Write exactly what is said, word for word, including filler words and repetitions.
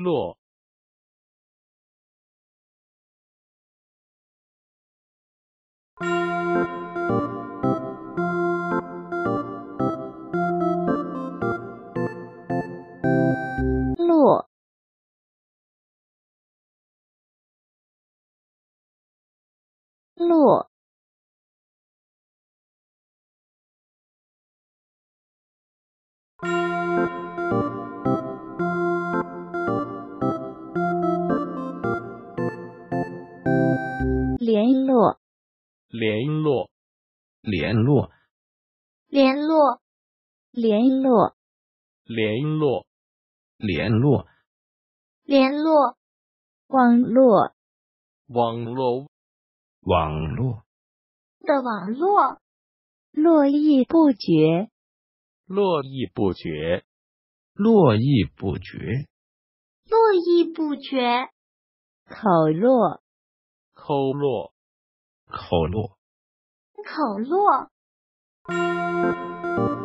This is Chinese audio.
络， 落，落，联络， 联络， 联络， 联络，联络， 联络， 联络， 联络，网络网络， 网络， 的网络，络绎不绝， 络绎不绝， 络绎不绝， 络绎不绝，口络， 口络， 口络， 口络。